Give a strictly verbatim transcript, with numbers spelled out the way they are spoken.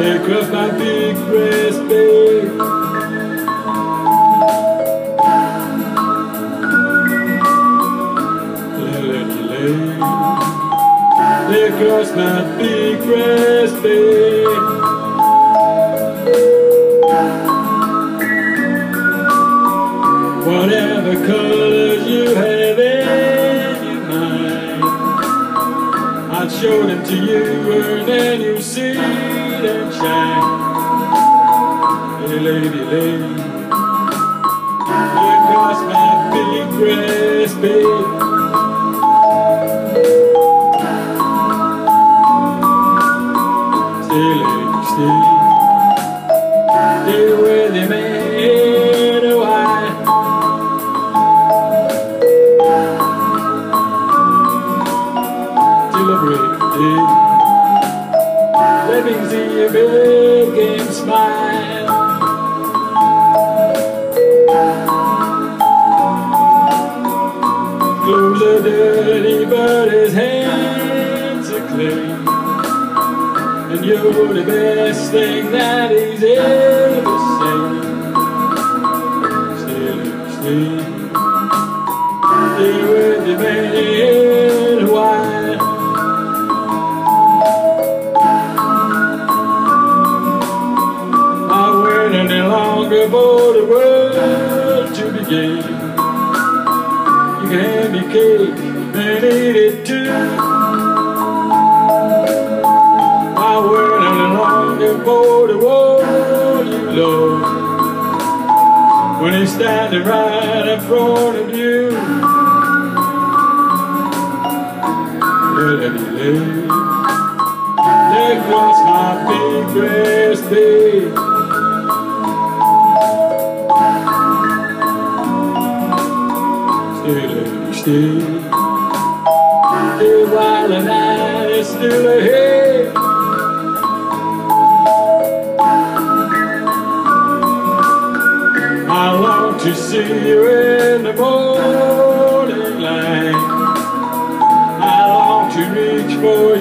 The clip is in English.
across my big breast, babe. Let you lay, lay across my big breast, babe. Whatever colors you have in your mind, I'd show them to you, and then you see them shine. Hey lady, lady, across my big breast, babe. Stay, lady, stay, stay with your man a while. Till the break of day, let me see your big game smile. Clothes are dirty, but his hands are clean, and you're the best thing that he's ever seen. Stay, stay, stay with your man a while. I wait any longer for the world to begin. You can have your cake and eat it too. I wait any longer for the one you love, when he's standing right in front of you. Let me lay, lay across my big breast, babe. Stay, lady, stay, stay while the night is still ahead. I long to see you in the morning light. I long to reach for